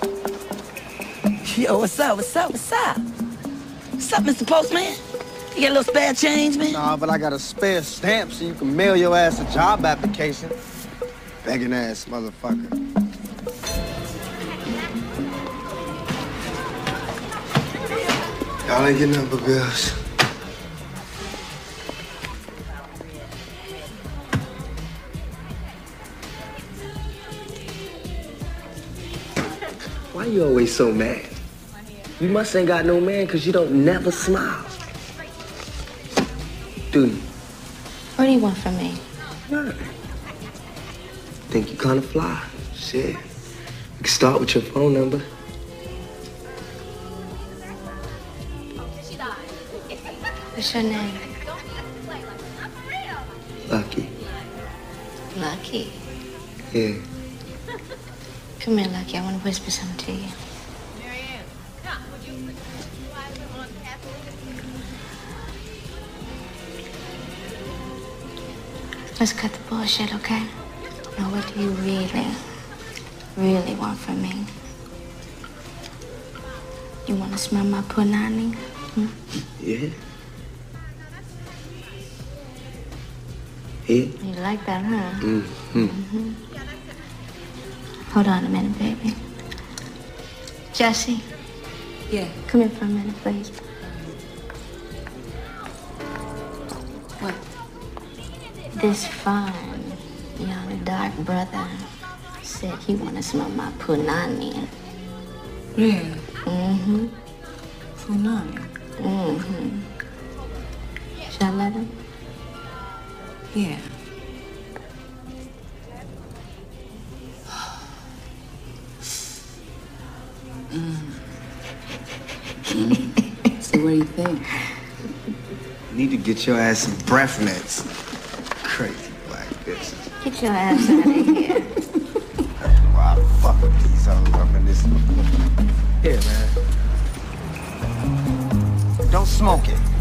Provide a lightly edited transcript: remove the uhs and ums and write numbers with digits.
Yo, what's up, what's up, what's up? What's up, Mr. Postman? You got a little spare change, man? Nah, but I got a spare stamp so you can mail your ass a job application. Begging ass motherfucker. Y'all ain't getting number bills. Why you always so mad? You must ain't got no man because you don't never smile. Do you? What do you want from me? Nothing. Think you kind of fly. Shit. We can start with your phone number. What's your name? Lucky. Lucky. Yeah. Come here, Lucky. I want to whisper something to you. Let's cut the bullshit, okay? Now, what do you really want from me? You want to smell my punani? Hmm? Yeah. Yeah. You like that, huh? Mm-hmm. Mm-hmm. Hold on a minute, baby. Jesse? Yeah. Come here for a minute, please. What? This fine, young, dark brother said he want to smell my punani. Yeah. Mm-hmm. Punani. Mm-hmm. Shall I let him? Yeah. So what do you think? You need to get your ass some breath mints. Crazy black bitches. Get your ass out of here. Why the fuck with these hoes up in this? Here, man. Don't smoke it.